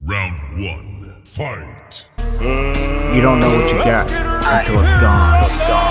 Round one, fight. You don't know what you got until it's gone.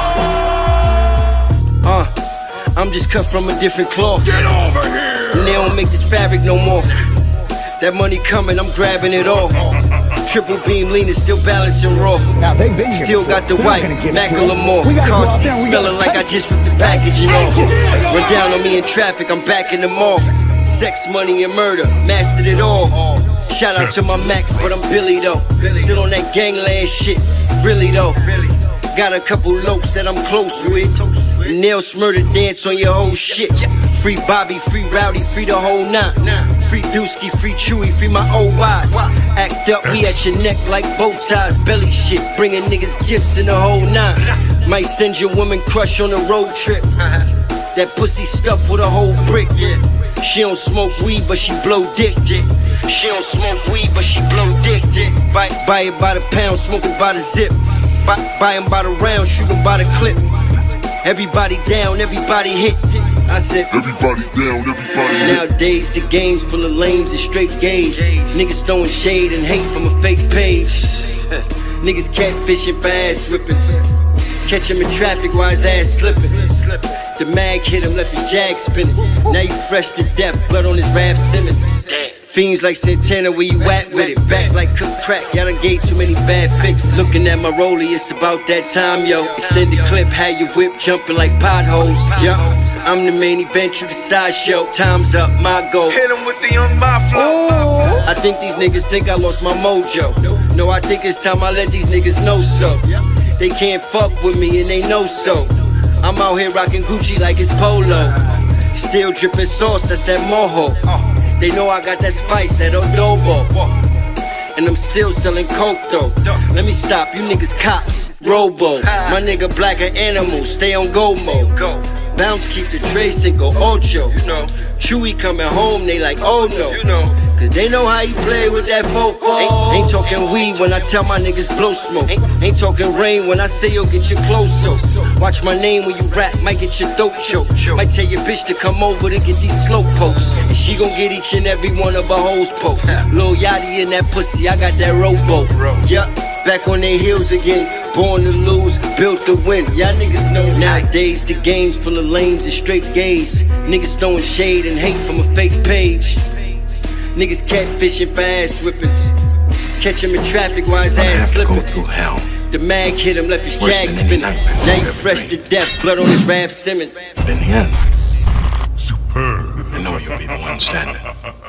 I'm just cut from a different cloth. Get over here! And they don't make this fabric no more. That money coming, I'm grabbing it all. Triple beam leaning, still balancing raw. Now they've been here Still before. got the They're white, not gonna give it to us. Macklemore. We gotta go Car out seat there and we gotta smelling like I take just ripped the packaging off. Run down on me in traffic, I'm backing them off. Sex, money, and murder, mastered it all. Shout out to my Max, but I'm Billy though. Still on that gangland shit, really though. Got a couple lokes that I'm close with. Nail smurder dance on your whole shit. Free Bobby, free Rowdy, free the whole nine. Free Dusky, free Chewy, free my old wise. Act up, we at your neck like bow ties. Belly shit, bringing niggas gifts in the whole nine. Might send your woman crush on a road trip. That pussy stuffed with a whole brick. She don't smoke weed, but she blow dick. She don't smoke weed, but she blow dick. Buy it by the pound, smoke it by the zip. Buy him by the round, shoot him by the clip. Everybody down, everybody hit. I said, Everybody down, everybody hit. nowadays the game's full of lames and straight gays. Niggas throwing shade and hate from a fake page. Niggas catfishing for ass whippings. Catch him in traffic while his ass slipping. The mag hit him, left his jag spinning. Now you fresh to death, blood on his Raph Simmons. Fiends like Santana, where you at with it? Back like cooked crack, y'all done gave too many bad fixes. Looking at my rollie, it's about that time, yo. Extended clip, had your whip jumping like potholes, yo. I'm the main event, you the sideshow. Time's up, my goal. Hit him with the young flow. I think these niggas think I lost my mojo. No, I think it's time I let these niggas know so. They can't fuck with me and they know so. I'm out here rocking Gucci like it's polo. Still dripping sauce, that's that mojo. They know I got that spice, that adobo. And I'm still selling coke though. Let me stop, you niggas cops, robo. My nigga black an animal, stay on go mode. Bounce keep the Dre single, Ocho. Chewy coming home, they like, oh no. Cause they know how you play with that fofo. Ain't talking weed when I tell my niggas blow smoke. Ain't talking rain when I say yo get your clothes soaked. Watch my name when you rap, might get your throat choked. Might tell your bitch to come over to get these slow pokes. And she gon' get each and every one of her hoes poked. Lil Yachty in that pussy, I got that rowboat. Yup, back on their heels again. Born to lose, built to win. Y'all niggas know nowadays the game's full of lames and straight gays. Niggas throwing shade and hate from a fake page. Niggas catfishing for ass whippings. Catch him in traffic while his ass slipping. Go through hell. The mag hit him, left his Worse jag than any spinning. nightmare Now you you've ever fresh to dreamed. death, blood on his Raph Simmons. But in the end, Superb. I know you'll be the one standing.